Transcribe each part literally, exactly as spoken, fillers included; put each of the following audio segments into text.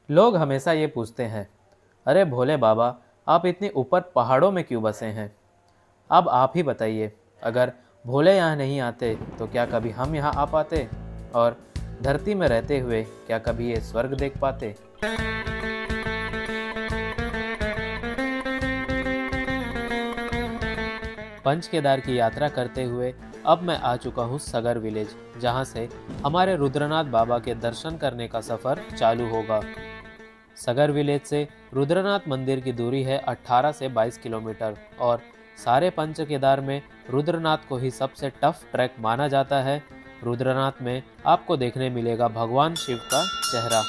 लोग हमेशा ये पूछते हैं, अरे भोले बाबा, आप इतने ऊपर पहाड़ों में क्यों बसे हैं? अब आप ही बताइए, अगर भोले यहाँ नहीं आते तो क्या कभी हम यहाँ आ पाते? और धरती में रहते हुए क्या कभी ये स्वर्ग देख पाते? पंच केदार की यात्रा करते हुए अब मैं आ चुका हूँ सगर विलेज, जहाँ से हमारे रुद्रनाथ बाबा के दर्शन करने का सफ़र चालू होगा। सगर विलेज से रुद्रनाथ मंदिर की दूरी है अठारह से बाईस किलोमीटर और सारे पंच केदार में रुद्रनाथ को ही सबसे टफ ट्रैक माना जाता है। रुद्रनाथ में आपको देखने मिलेगा भगवान शिव का चेहरा।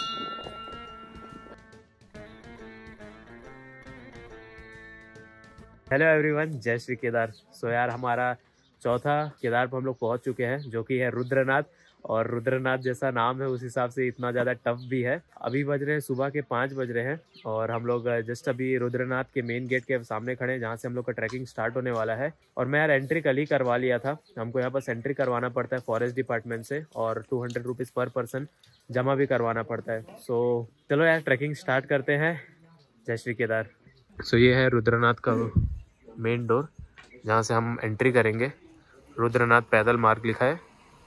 हेलो एवरीवन, जय श्री केदार। सो यार, हमारा चौथा केदार पर हम लोग पहुंच चुके हैं, जो कि है रुद्रनाथ। और रुद्रनाथ जैसा नाम है उस हिसाब से इतना ज़्यादा टफ भी है। अभी बज रहे हैं सुबह के पाँच बज रहे हैं और हम लोग जस्ट अभी रुद्रनाथ के मेन गेट के सामने खड़े हैं, जहाँ से हम लोग का ट्रैकिंग स्टार्ट होने वाला है। और मैं यार एंट्री कल ही करवा लिया था। हमको यहाँ बस एंट्री करवाना पड़ता है फॉरेस्ट डिपार्टमेंट से और two hundred rupees per person जमा भी करवाना पड़ता है। सो चलो यार, ट्रैकिंग स्टार्ट करते हैं। जय श्री केदार। सो ये है रुद्रनाथ का मेन डोर, जहाँ से हम एंट्री करेंगे। रुद्रनाथ पैदल मार्ग लिखा है।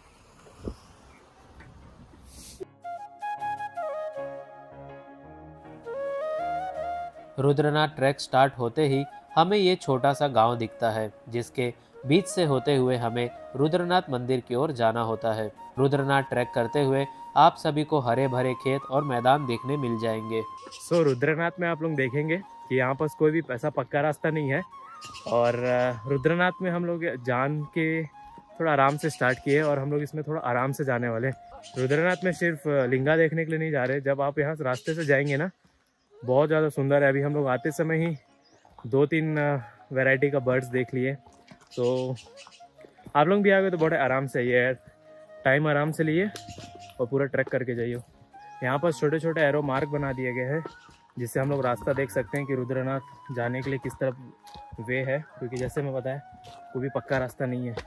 रुद्रनाथ ट्रैक स्टार्ट होते ही हमें ये छोटा सा गांव दिखता है, जिसके बीच से होते हुए हमें रुद्रनाथ मंदिर की ओर जाना होता है। रुद्रनाथ ट्रैक करते हुए आप सभी को हरे भरे खेत और मैदान देखने मिल जाएंगे। सो so, रुद्रनाथ में आप लोग देखेंगे कि यहाँ पर कोई भी ऐसा पक्का रास्ता नहीं है और रुद्रनाथ में हम लोग जान के थोड़ा आराम से स्टार्ट किए और हम लोग इसमें थोड़ा आराम से जाने वाले। रुद्रनाथ में सिर्फ लिंगा देखने के लिए नहीं जा रहे। जब आप यहाँ रास्ते से जाएंगे ना, बहुत ज़्यादा सुंदर है। अभी हम लोग आते समय ही दो तीन वैरायटी का बर्ड्स देख लिए। तो आप लोग भी आ गए तो बड़े आराम से ये टाइम आराम से लिए और पूरा ट्रैक करके जाइए। यहाँ पर छोटे छोटे एरो मार्क बना दिए गए हैं, जिससे हम लोग रास्ता देख सकते हैं कि रुद्रनाथ जाने के लिए किस तरफ वे है, क्योंकि जैसे मैं बताया कोई भी पक्का रास्ता नहीं है।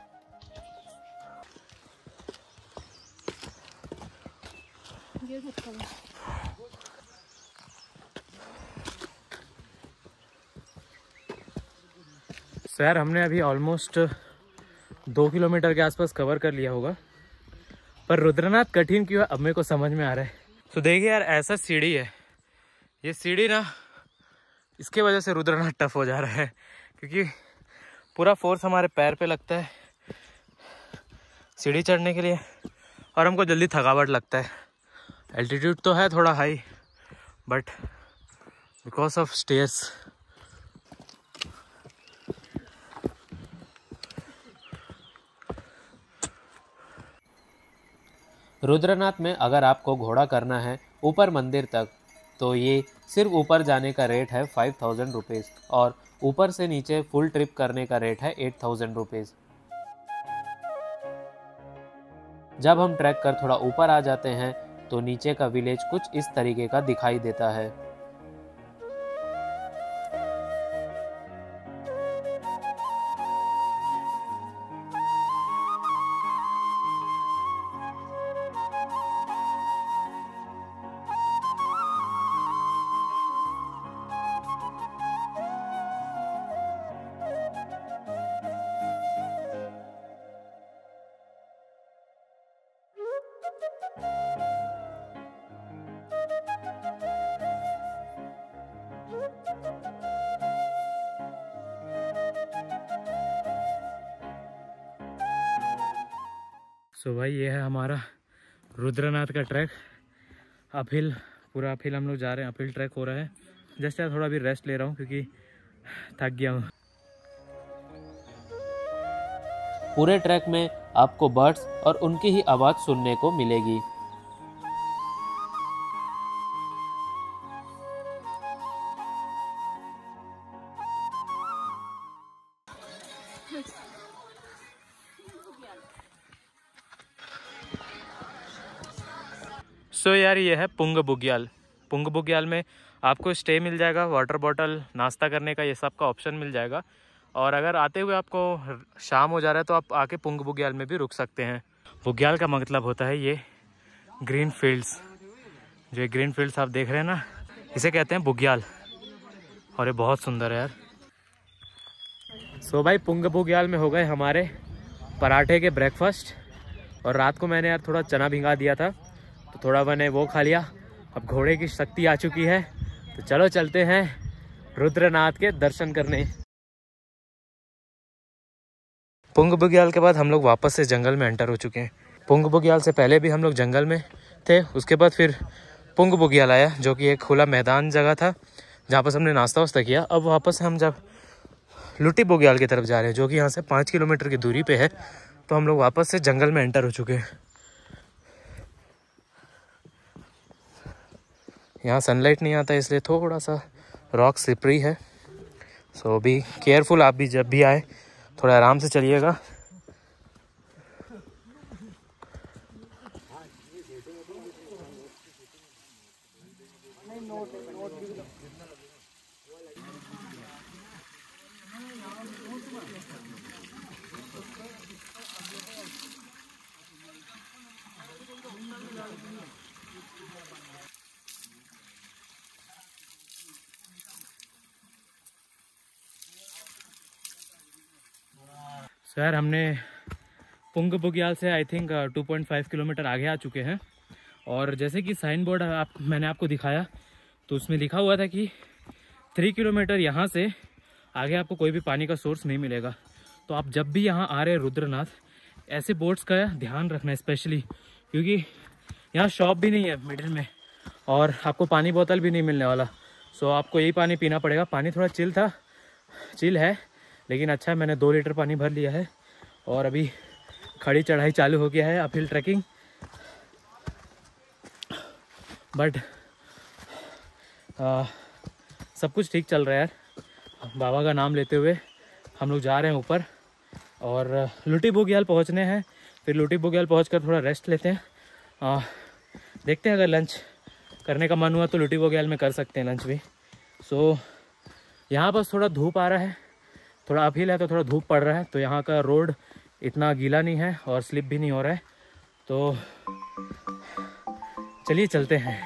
सो यार, हमने अभी ऑलमोस्ट दो किलोमीटर के आसपास कवर कर लिया होगा, पर रुद्रनाथ कठिन क्यों है अब मेरे को समझ में आ रहा है। तो देखिए यार, ऐसा सीढ़ी है, ये सीढ़ी ना, इसके वजह से रुद्रनाथ टफ हो जा रहा है, क्योंकि पूरा फोर्स हमारे पैर पे लगता है सीढ़ी चढ़ने के लिए और हमको जल्दी थकावट लगता है। एल्टीट्यूड तो है थोड़ा high, but because of stairs. Rudranath में अगर आपको घोड़ा करना है ऊपर मंदिर तक, तो ये सिर्फ ऊपर जाने का रेट है फाइव थाउजेंड रुपीज़ और ऊपर से नीचे फुल ट्रिप करने का रेट है एट थाउजेंड रुपीज़। जब हम ट्रैक कर थोड़ा ऊपर आ जाते हैं तो नीचे का विलेज कुछ इस तरीके का दिखाई देता है। सो so भाई, ये है हमारा रुद्रनाथ का ट्रैक। अपहिल, पूरा अपहिल हम लोग जा रहे हैं, अपहिल ट्रैक हो रहा है। जस्ट यार थोड़ा भी रेस्ट ले रहा हूँ क्योंकि थक गया हूँ। पूरे ट्रैक में आपको बर्ड्स और उनकी ही आवाज़ सुनने को मिलेगी। सो so यार, ये है पुंग बुग्याल। पुंग बुग्याल में आपको स्टे मिल जाएगा, वाटर बॉटल, नाश्ता करने का, ये सब का ऑप्शन मिल जाएगा। और अगर आते हुए आपको शाम हो जा रहा है तो आप आके पुंग बुग्याल में भी रुक सकते हैं। बुग्याल का मतलब होता है ये ग्रीन फील्ड्स। जो ये ग्रीन फील्ड्स आप देख रहे हैं ना, इसे कहते हैं बुग्याल, और ये बहुत सुंदर है यार। सो भाई पुंग बुग्याल में हो गए हमारे पराठे के ब्रेकफास्ट, और रात को मैंने यार थोड़ा चना भिंगा दिया था तो थोड़ा मैंने वो खा लिया। अब घोड़े की शक्ति आ चुकी है तो चलो चलते हैं रुद्रनाथ के दर्शन करने। पुंग बुग्याल के बाद हम लोग वापस से जंगल में एंटर हो चुके हैं। पुंग बुग्याल से पहले भी हम लोग जंगल में थे, उसके बाद फिर पुंग बुग्याल आया जो कि एक खुला मैदान जगह था जहाँ पर हमने नाश्ता वास्ता किया। अब वापस हम जब लुटी बुग्याल की तरफ जा रहे हैं जो कि यहाँ से पाँच किलोमीटर की दूरी पे है, तो हम लोग वापस से जंगल में एंटर हो चुके हैं। यहाँ सनलाइट नहीं आता इसलिए थोड़ा सा रॉक स्लिपरी है, सो बी केयरफुल। आप भी जब भी आए थोड़ा आराम से चलिएगा। सो यार हमने पुंग बुग्याल से I think two point five kilometre आगे आ चुके हैं, और जैसे कि साइन बोर्ड आप मैंने आपको दिखाया तो उसमें लिखा हुआ था कि थ्री किलोमीटर यहाँ से आगे आपको कोई भी पानी का सोर्स नहीं मिलेगा। तो आप जब भी यहाँ आ रहे हैं रुद्रनाथ, ऐसे बोट्स का ध्यान रखना स्पेशली, क्योंकि यहाँ शॉप भी नहीं है मिडिल में और आपको पानी बोतल भी नहीं मिलने वाला। सो आपको यही पानी पीना पड़ेगा। पानी थोड़ा चिल था, चिल है लेकिन अच्छा है। मैंने दो लीटर पानी भर लिया है और अभी खड़ी चढ़ाई चालू हो गया है, अपहिल ट्रैकिंग। बट सब कुछ ठीक चल रहा है यार। बाबा का नाम लेते हुए हम लोग जा रहे हैं ऊपर, और लुटी बुग्याल पहुंचने हैं। फिर लुटी बुग्याल पहुंचकर थोड़ा रेस्ट लेते हैं। आ, देखते हैं, अगर लंच करने का मन हुआ तो लुटी बुग्याल में कर सकते हैं लंच भी। सो यहाँ बस थोड़ा धूप आ रहा है, थोड़ा अपहिल है तो थोड़ा धूप पड़ रहा है, तो यहाँ का रोड इतना गीला नहीं है और स्लिप भी नहीं हो रहा है। तो चलिए चलते हैं।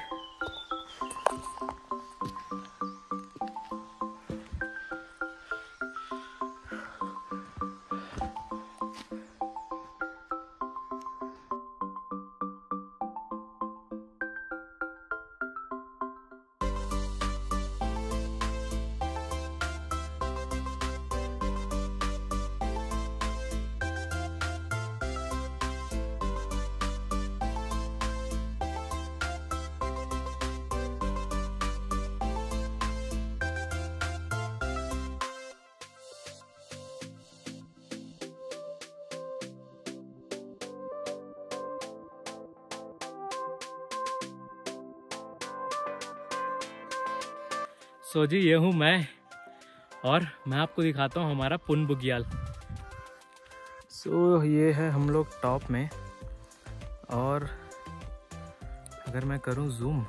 सो जी ये हूँ मैं, और मैं आपको दिखाता हूँ हमारा पुंग बुग्याल। सो so, ये है हम लोग टॉप में, और अगर मैं करूँ जूम,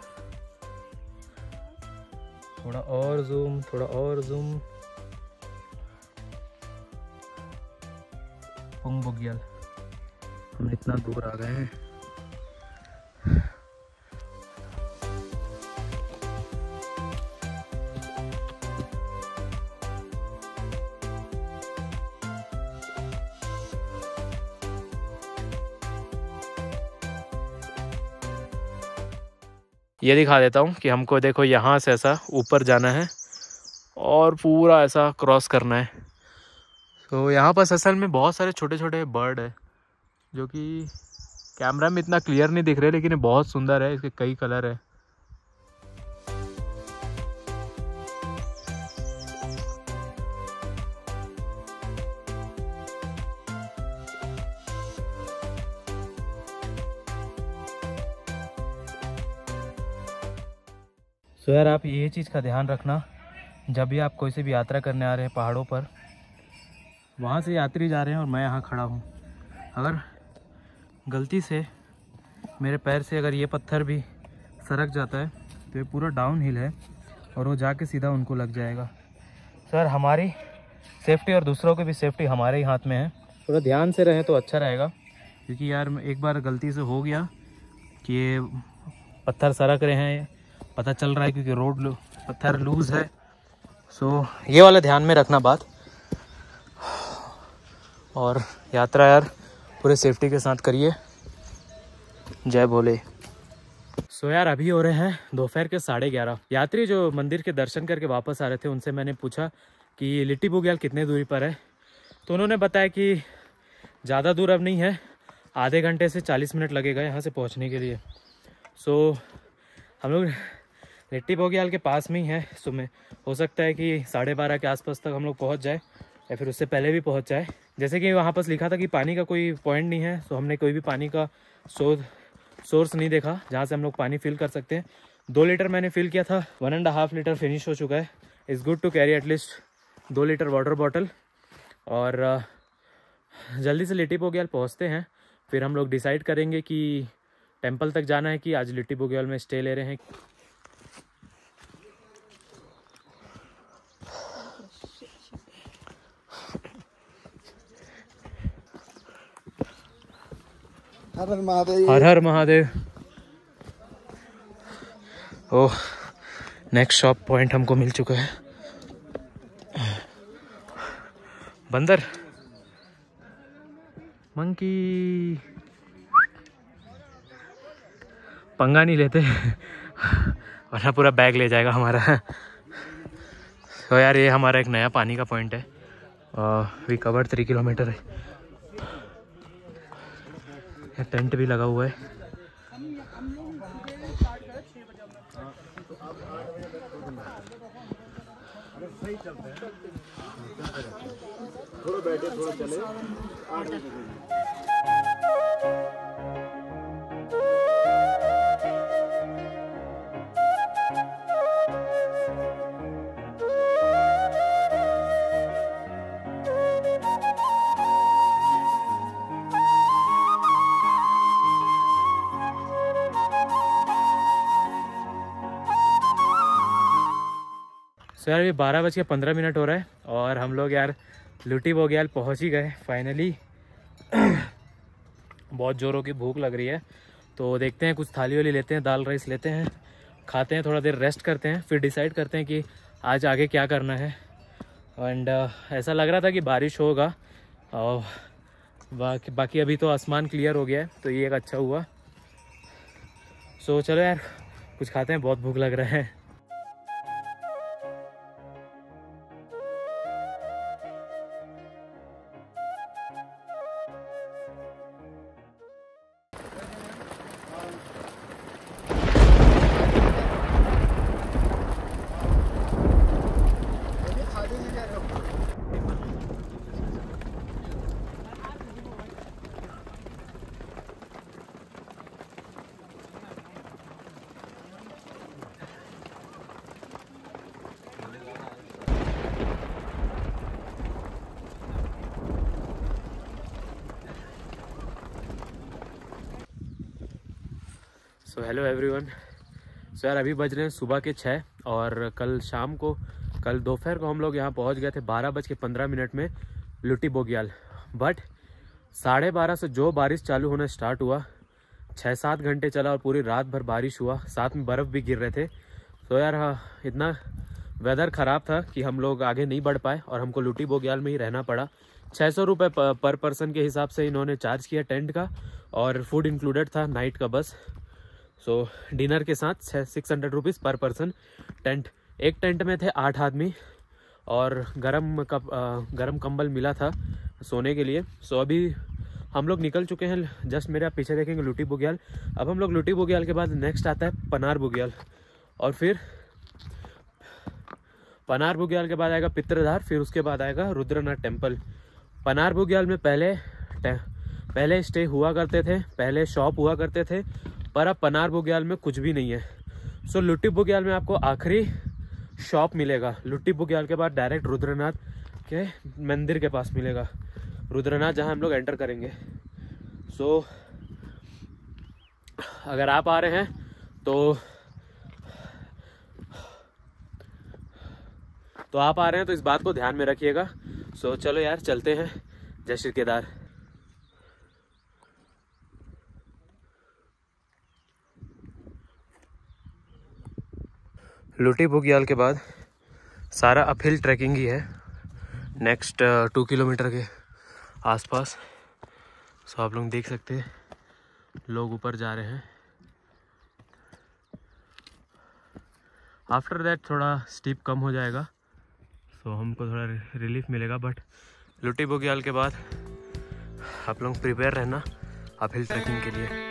थोड़ा और जूम, थोड़ा और जूम, पुंग बुग्याल हम इतना दूर आ गए हैं। ये दिखा देता हूँ कि हमको देखो यहाँ से ऐसा ऊपर जाना है और पूरा ऐसा क्रॉस करना है। तो यहाँ पर असल में बहुत सारे छोटे छोटे बर्ड है जो कि कैमरा में इतना क्लियर नहीं दिख रहे, लेकिन ये बहुत सुंदर है। इसके कई कलर है। सो यार आप ये चीज़ का ध्यान रखना, जब भी आप कोई से भी यात्रा करने आ रहे हैं पहाड़ों पर, वहाँ से यात्री जा रहे हैं और मैं यहाँ खड़ा हूँ, अगर गलती से मेरे पैर से अगर ये पत्थर भी सरक जाता है तो ये पूरा डाउन हिल है और वो जाके सीधा उनको लग जाएगा। सर हमारी सेफ्टी और दूसरों की भी सेफ्टी हमारे ही हाथ में है। थोड़ा ध्यान से रहें तो अच्छा रहेगा, क्योंकि यार एक बार गलती से हो गया कि ये पत्थर सरक रहे हैं, पता चल रहा है क्योंकि रोड पत्थर लूज है। सो ये वाला ध्यान में रखना बात। और यात्रा यार पूरे सेफ्टी के साथ करिए। जय भोले। सो यार अभी हो रहे हैं दोपहर के साढ़े ग्यारह। यात्री जो मंदिर के दर्शन करके वापस आ रहे थे उनसे मैंने पूछा कि लिट्टी बुग्याल कितने दूरी पर है, तो उन्होंने बताया कि ज़्यादा दूर अब नहीं है, आधे घंटे से चालीस मिनट लगेगा यहाँ से पहुँचने के लिए। सो हम लोग लिट्टी बुग्याल के पास में ही है। सो मैं हो सकता है कि साढ़े बारह के आसपास तक हम लोग पहुँच जाए या फिर उससे पहले भी पहुँच जाए। जैसे कि वहाँ पर लिखा था कि पानी का कोई पॉइंट नहीं है, सो हमने कोई भी पानी का शोध सोर्स नहीं देखा जहाँ से हम लोग पानी फिल कर सकते हैं। दो लीटर मैंने फिल किया था, one and half litre finish हो चुका है। Is good to carry at least दो लीटर वाटर बॉटल। और जल्दी से लिट्टी बुग्याल पहुँचते हैं, फिर हम लोग डिसाइड करेंगे कि टेंपल तक जाना है कि आज लिट्टी बुग्याल में स्टे ले रहे हैं। हर हर महादेव। हर हर Mahadev. Oh, next shop point हमको मिल चुका है। बंदर मंकी पंगा नहीं लेते वरना पूरा बैग ले जाएगा हमारा। तो यार ये हमारा एक नया पानी का पॉइंट है। वी कवर थ्री किलोमीटर है। टेंट भी लगा हुआ है। थोड़ा बैठे थोड़ा चले। सो यार ये बारह बज के पंद्रह मिनट हो रहा है और हम लोग यार लिट्टी बुग्याल पहुंच ही गए फाइनली। बहुत ज़ोरों की भूख लग रही है, तो देखते हैं कुछ थाली वाली लेते हैं, दाल राइस लेते हैं, खाते हैं, थोड़ा देर रेस्ट करते हैं, फिर डिसाइड करते हैं कि आज आगे क्या करना है। एंड uh, ऐसा लग रहा था कि बारिश होगा और बाकी बाकी अभी तो आसमान क्लियर हो गया है, तो ये एक अच्छा हुआ। सो चलो यार कुछ खाते हैं, बहुत भूख लग रहा है। सो हेलो एवरीवन। सो यार अभी बज रहे हैं सुबह के छः और कल शाम को कल दोपहर को हम लोग यहाँ पहुँच गए थे बारह बज के पंद्रह मिनट में लिट्टी बुग्याल। बट साढ़े बारह से जो बारिश चालू होना स्टार्ट हुआ, छः सात घंटे चला और पूरी रात भर बारिश हुआ, साथ में बर्फ़ भी गिर रहे थे। तो यार हाँ, इतना वेदर ख़राब था कि हम लोग आगे नहीं बढ़ पाए और हमको लिट्टी बुग्याल में ही रहना पड़ा। छः सौ रुपये पर पर्सन के हिसाब से इन्होंने चार्ज किया टेंट का, और फूड इंक्लूडेड था नाइट का बस। सो so, डिनर के साथ six hundred rupees per person. Tent एक टेंट में थे आठ आदमी और गरम कप गरम कंबल मिला था सोने के लिए। सो so, अभी हम लोग निकल चुके हैं, जस्ट मेरे आप पीछे देखेंगे लिट्टी बुग्याल। अब हम लोग लिट्टी बुग्याल के बाद नेक्स्ट आता है पनार बुग्याल, और फिर पनार बुग्याल के बाद आएगा पित्रधार, फिर उसके बाद आएगा रुद्रनाथ टेम्पल। पनार बुग्याल में पहले पहले स्टे हुआ करते थे, पहले शॉप हुआ करते थे, पर अब पनार बुग्याल में कुछ भी नहीं है। सो so, लिट्टी बुग्याल में आपको आखिरी शॉप मिलेगा। लिट्टी बुग्याल के बाद डायरेक्ट रुद्रनाथ के मंदिर के पास मिलेगा, रुद्रनाथ जहां हम लोग एंटर करेंगे। सो so, अगर आप आ रहे हैं तो तो आप आ रहे हैं तो इस बात को ध्यान में रखिएगा। सो so, चलो यार चलते हैं। जय श्री केदार। लुटी बुग्याल के बाद सारा अपहिल ट्रैकिंग ही है, नेक्स्ट टू किलोमीटर के आसपास। सो आप लोग देख सकते हैं लोग ऊपर जा रहे हैं। आफ्टर दैट थोड़ा स्टीप कम हो जाएगा, सो हमको थोड़ा रिलीफ मिलेगा। बट लुटी बुग्याल के बाद आप लोग प्रिपेयर रहना अपहिल ट्रैकिंग के लिए।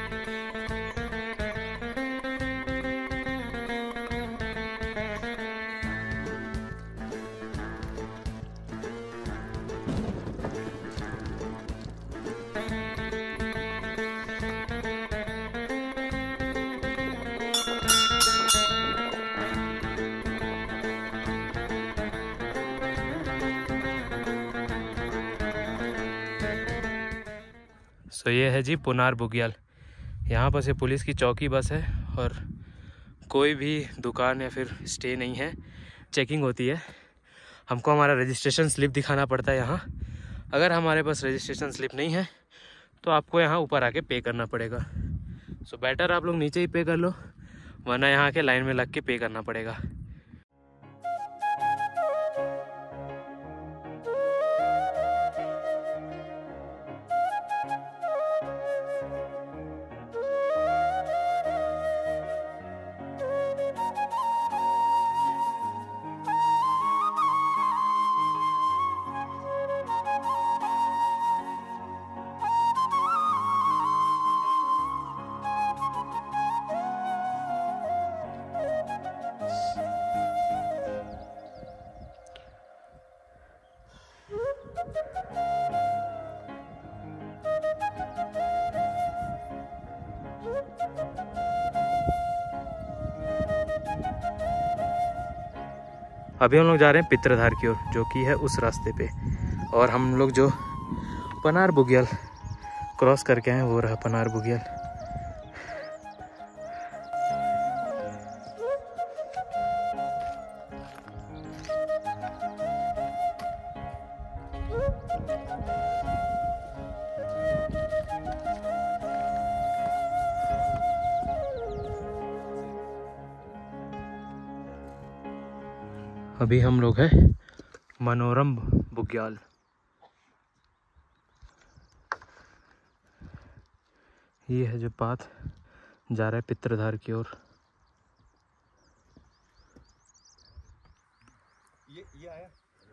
सो so, ये है जी पुनार बुग्याल। यहाँ पर से पुलिस की चौकी बस है और कोई भी दुकान या फिर स्टे नहीं है, चेकिंग होती है। हमको हमारा रजिस्ट्रेशन स्लिप दिखाना पड़ता है यहाँ। अगर हमारे पास रजिस्ट्रेशन स्लिप नहीं है तो आपको यहाँ ऊपर आके पे करना पड़ेगा। सो so, बेटर आप लोग नीचे ही पे कर लो, वरना यहाँ के लाइन में लग के पे करना पड़ेगा। अभी हम लोग जा रहे हैं पित्रधार की ओर, जो कि है उस रास्ते पे। और हम लोग जो पनार बुग्याल क्रॉस करके आए वो रहा पनार बुग्याल। अभी हम लोग हैं मनोरम बुग्याल। ये है जो पाथ जा रहा है पित्रधार की ओर। ये ये आया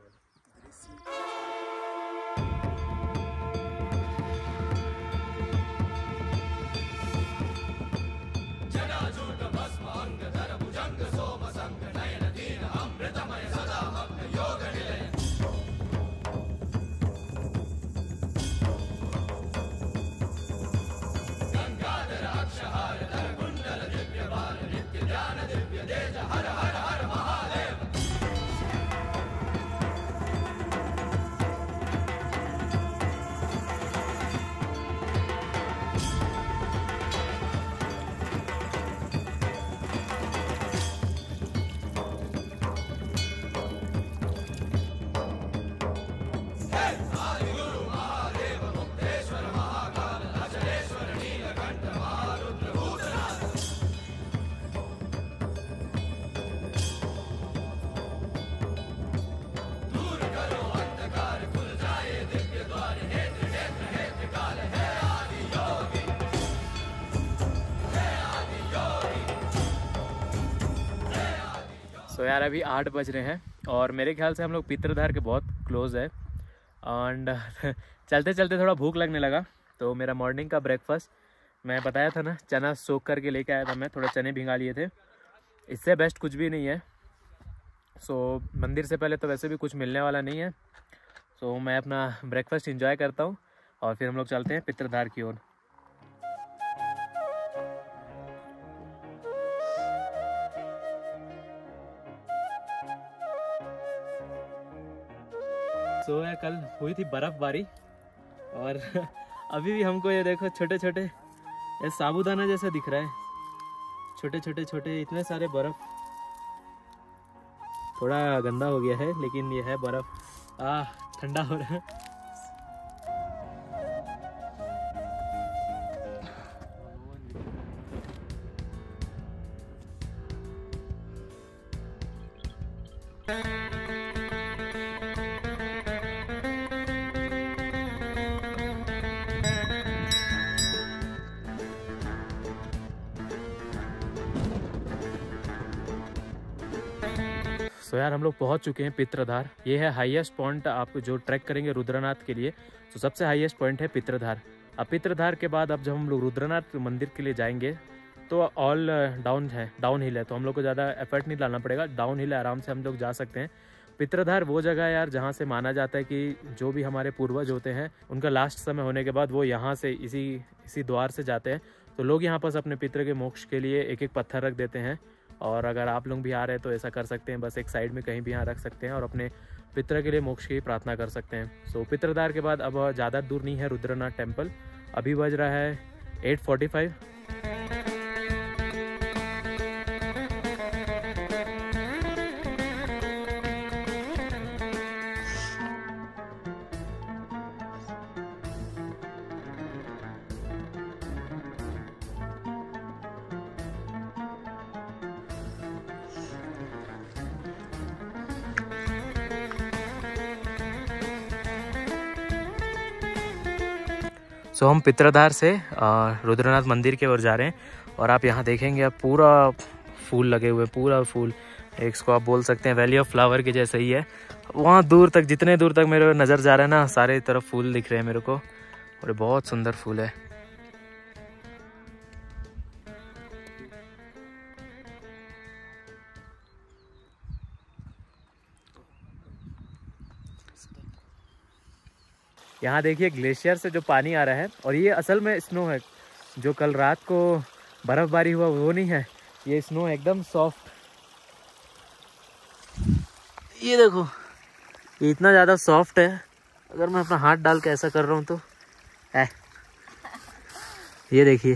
तो यार अभी आठ बज रहे हैं और मेरे ख्याल से हम लोग पित्रधार के बहुत क्लोज है। एंड चलते चलते थोड़ा भूख लगने लगा, तो मेरा मॉर्निंग का ब्रेकफास्ट मैं बताया था ना, चना सोख करके लेके आया था मैं, थोड़े चने भिंगा लिए थे। इससे बेस्ट कुछ भी नहीं है। सो so, मंदिर से पहले तो वैसे भी कुछ मिलने वाला नहीं है। सो so, मैं अपना ब्रेकफास्ट इंजॉय करता हूँ और फिर हम लोग चलते हैं पित्रधार की ओर। तो यार कल हुई थी बर्फबारी और अभी भी हमको ये देखो छोटे छोटे ये साबूदाना जैसा दिख रहा है, छोटे छोटे छोटे इतने सारे बर्फ। थोड़ा गंदा हो गया है लेकिन ये है बर्फ। आ ठंडा हो रहा है। सो यार हम लोग पहुंच चुके हैं पित्रधार। ये है हाईएस्ट पॉइंट आप जो ट्रैक करेंगे रुद्रनाथ के लिए, तो सबसे हाईएस्ट पॉइंट है पित्रधार। अब पित्रधार के बाद अब जब हम लोग रुद्रनाथ मंदिर के लिए जाएंगे तो ऑल डाउन है, डाउन हिल है, तो हम लोग को ज़्यादा एफर्ट नहीं डालना पड़ेगा, डाउन हिल है, आराम से हम लोग जा सकते हैं। पित्रधार वो जगह है यार जहाँ से माना जाता है कि जो भी हमारे पूर्वज होते हैं उनका लास्ट समय होने के बाद वो यहाँ से इसी इसी द्वार से जाते हैं। तो लोग यहाँ पास अपने पितृ के मोक्ष के लिए एक एक पत्थर रख देते हैं, और अगर आप लोग भी आ रहे हैं तो ऐसा कर सकते हैं, बस एक साइड में कहीं भी यहाँ रख सकते हैं और अपने पितृ के लिए मोक्ष की प्रार्थना कर सकते हैं। सो पित्रधार के बाद अब ज़्यादा दूर नहीं है रुद्रनाथ टेम्पल। अभी बज रहा है eight forty five. So so, हम पित्रधार से रुद्रनाथ मंदिर की ओर जा रहे हैं, और आप यहाँ देखेंगे अब पूरा फूल लगे हुए, पूरा फूल, एक इसको आप बोल सकते हैं वैली ऑफ फ्लावर के जैसा ही है। वहाँ दूर तक, जितने दूर तक मेरे नज़र जा रहा है ना, सारे तरफ फूल दिख रहे हैं मेरे को, और बहुत सुंदर फूल है। यहाँ देखिए ग्लेशियर से जो पानी आ रहा है, और ये असल में स्नो है, जो कल रात को बर्फबारी हुआ वो नहीं है, ये स्नो एकदम सॉफ्ट। ये देखो, ये इतना ज़्यादा सॉफ्ट है, अगर मैं अपना हाथ डाल के ऐसा कर रहा हूँ तो है, ये देखिए।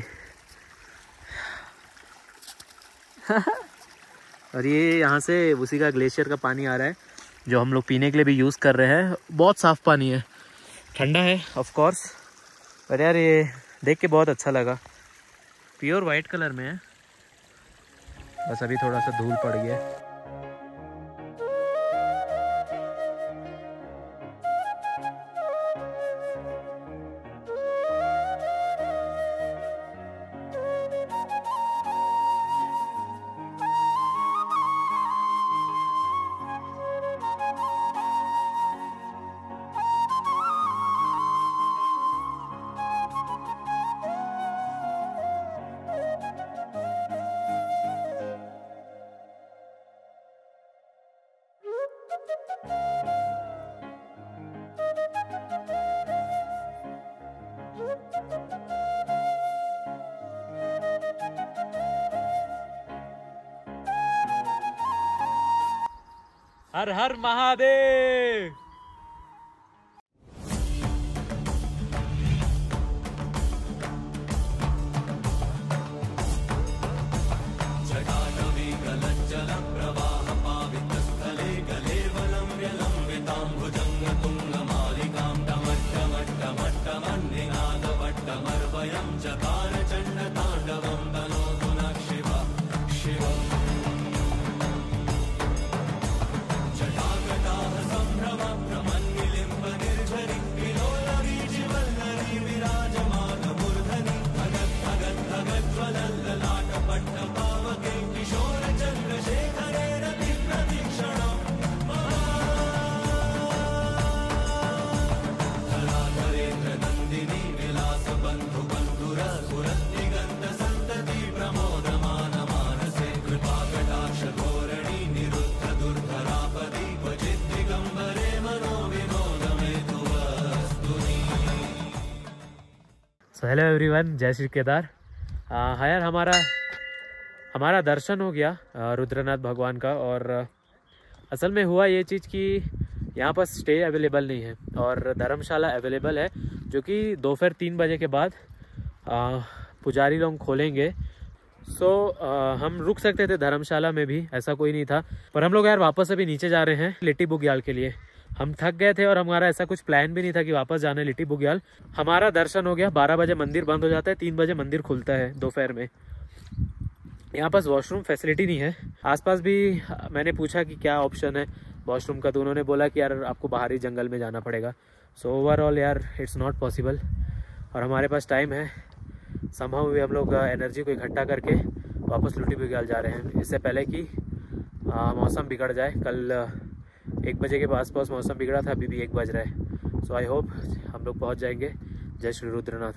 और ये यहाँ से उसी का ग्लेशियर का पानी आ रहा है जो हम लोग पीने के लिए भी यूज़ कर रहे हैं। बहुत साफ़ पानी है, ठंडा है ऑफ कोर्स, पर यार ये देख के बहुत अच्छा लगा। प्योर वाइट कलर में है, बस अभी थोड़ा सा धूल पड़ गया। हर हर महादेव। सो हेलो एवरीवन, जय श्री केदार। हाँ यार, हमारा हमारा दर्शन हो गया रुद्रनाथ भगवान का, और असल में हुआ ये चीज़ कि यहाँ पर स्टे अवेलेबल नहीं है और धर्मशाला अवेलेबल है, जो कि दोपहर तीन बजे के बाद पुजारी लोग खोलेंगे। सो so, हम रुक सकते थे धर्मशाला में भी, ऐसा कोई नहीं था, पर हम लोग यार वापस अभी नीचे जा रहे हैं लिट्टी बुग्याल के लिए। हम थक गए थे और हमारा ऐसा कुछ प्लान भी नहीं था कि वापस जाना है लिट्टी बुग्याल। हमारा दर्शन हो गया, बारह बजे मंदिर बंद हो जाता है, तीन बजे मंदिर खुलता है दोपहर में। यहाँ पास वॉशरूम फैसिलिटी नहीं है। आसपास भी मैंने पूछा कि क्या ऑप्शन है वॉशरूम का, तो उन्होंने बोला कि यार आपको बाहरी जंगल में जाना पड़ेगा। सो ओवरऑल यार इट्स नॉट पॉसिबल। और हमारे पास टाइम है, समहाउ भी हम लोग एनर्जी को इकट्ठा करके वापस लुटी बुग्याल जा रहे हैं, इससे पहले कि मौसम बिगड़ जाए। कल एक बजे के आसपास मौसम बिगड़ा था, अभी भी एक बज रहा है। सो आई होप हम लोग पहुँच जाएंगे। जय श्री रुद्रनाथ।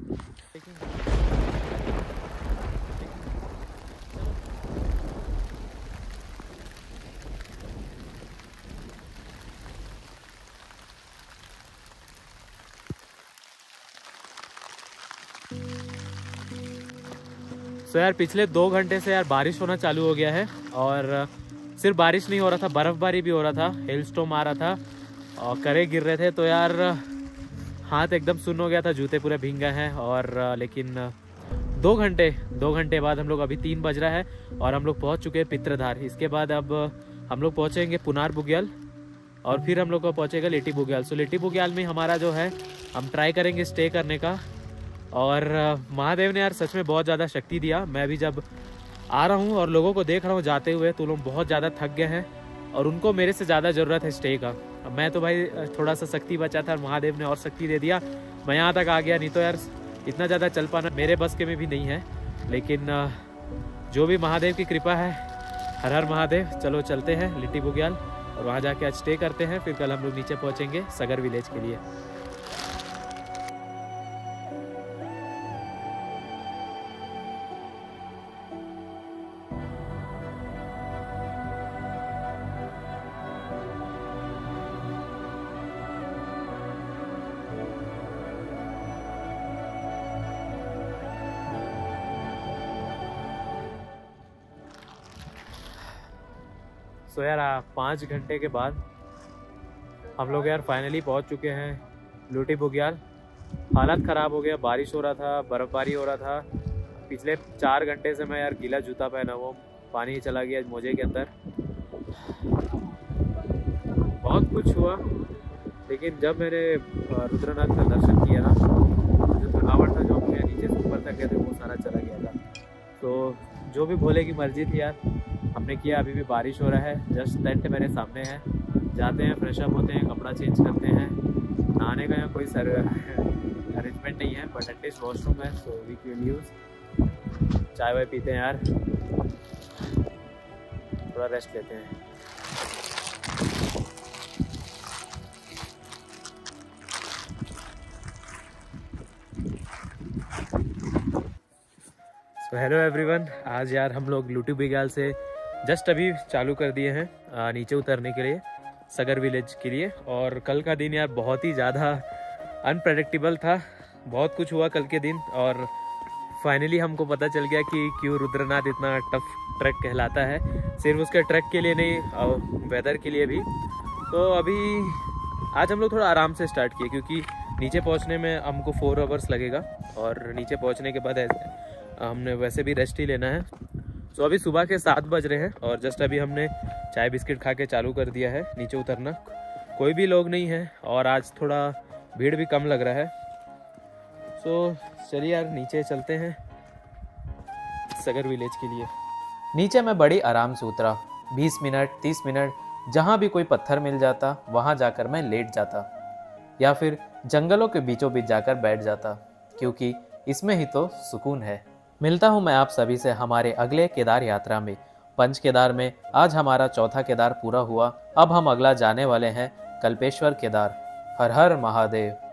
तो यार पिछले दो घंटे से यार बारिश होना चालू हो गया है, और सिर्फ बारिश नहीं हो रहा था, बर्फ़बारी भी हो रहा था, हेल स्टॉर्म आ रहा था और करे गिर रहे थे। तो यार हाथ एकदम सुन्न हो गया था, जूते पूरे भीग गए हैं। और लेकिन दो घंटे दो घंटे बाद हम लोग, अभी तीन बज रहा है और हम लोग पहुंच चुके हैं पित्रधार। इसके बाद अब हम लोग पहुंचेंगे पुनार बुग्याल और फिर हम लोग को पहुंचेगा लिटी बुग्याल। सो लिटी बुग्याल में हमारा जो है हम ट्राई करेंगे स्टे करने का। और महादेव ने यार सच में बहुत ज़्यादा शक्ति दिया। मैं भी जब आ रहा हूँ और लोगों को देख रहा हूँ जाते हुए, तो लोग बहुत ज़्यादा थक गए हैं और उनको मेरे से ज़्यादा ज़रूरत है स्टे का। मैं तो भाई थोड़ा सा शक्ति बचा था, महादेव ने और शक्ति दे दिया, मैं यहाँ तक आ गया। नहीं तो यार इतना ज़्यादा चल पाना मेरे बस के में भी नहीं है। लेकिन जो भी महादेव की कृपा है, हर हर महादेव। चलो चलते हैं लिटी बुग्याल और वहाँ जाके आज स्टे करते हैं। फिर कल हम लोग नीचे पहुँचेंगे सगर विलेज के लिए। तो यार पाँच घंटे के बाद हम लोग यार फाइनली पहुंच चुके हैं लुटी बुग्याल। हालत ख़राब हो गया, बारिश हो रहा था, बर्फ़बारी हो रहा था। पिछले चार घंटे से मैं यार गीला जूता पहना, वो पानी चला गया मोजे के अंदर। बहुत कुछ हुआ, लेकिन जब मैंने रुद्रनाथ का दर्शन किया ना, जो थकावट था, जो अपने नीचे से ऊपर तक गए थे, वो सारा चला गया था। तो जो भी भोले की मर्जी थी यार, हमने किया। अभी भी बारिश हो रहा है, जस्ट टेंट मेरे सामने है। जाते हैं, फ्रेशअप होते हैं, कपड़ा चेंज करते हैं। नहाने का यहाँ कोई सर अरेंजमेंट नहीं है, बट एटलीस्ट वॉशरूम है, सो वी कैन यूज़। चाय वाय पीते हैं यार, थोड़ा रेस्ट लेते हैं। तो हेलो एवरीवन, आज यार हम लोग लुटी बुग्याल से जस्ट अभी चालू कर दिए हैं नीचे उतरने के लिए सगर विलेज के लिए। और कल का दिन यार बहुत ही ज़्यादा अनप्रेडिक्टेबल था, बहुत कुछ हुआ कल के दिन। और फाइनली हमको पता चल गया कि क्यों रुद्रनाथ इतना टफ ट्रैक कहलाता है, सिर्फ उसके ट्रैक के लिए नहीं, वेदर के लिए भी। तो अभी आज हम लोग थोड़ा आराम से स्टार्ट किए, क्योंकि नीचे पहुँचने में हमको फोर आवर्स लगेगा और नीचे पहुँचने के बाद हमने वैसे भी रेस्ट ही लेना है। तो अभी सुबह के सात बज रहे हैं और जस्ट अभी हमने चाय बिस्किट खा के चालू कर दिया है नीचे उतरना। कोई भी लोग नहीं है और आज थोड़ा भीड़ भी कम लग रहा है। सो चलिए यार नीचे चलते हैं सगर विलेज के लिए। नीचे मैं बड़ी आराम से उतरा। बीस मिनट तीस मिनट जहाँ भी कोई पत्थर मिल जाता वहाँ जाकर मैं लेट जाता, या फिर जंगलों के बीचों बीच जाकर बैठ जाता, क्योंकि इसमें ही तो सुकून है। मिलता हूँ मैं आप सभी से हमारे अगले केदार यात्रा में। पंच केदार में आज हमारा चौथा केदार पूरा हुआ। अब हम अगला जाने वाले हैं कल्पेश्वर केदार। हर हर महादेव।